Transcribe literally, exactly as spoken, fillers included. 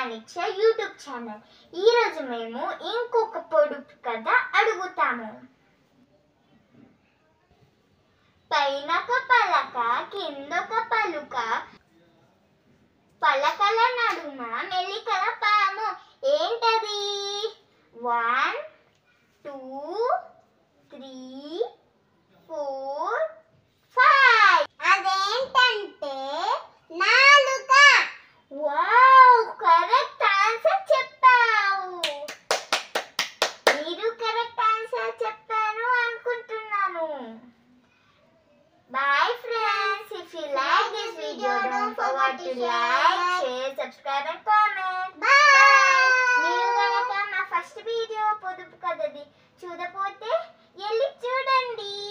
నిక్ష YouTube channel. ఈరోజు మేము ఇంకొక పొడుపు కథ అడుగుతాము. పైనొక పలక కిందొక పలుక, పలకల నడుమ మెలికల పాము. ఏంటది? One two three four five. అదేంటంటే నాలుక. వావ్, కరెక్ట్ ఆన్సర్ చెప్పావు. మీరు కరెక్ట్ ఆన్సర్ చెప్పారు అనుకుంటున్నాను. Bye friends. If you like this video, don't forget to like, share, subscribe and comment. Bye. మీరు కనుక నా ఫస్ట్ వీడియో పొదుపు కథది చూడపోతే వెళ్ళి చూడండి.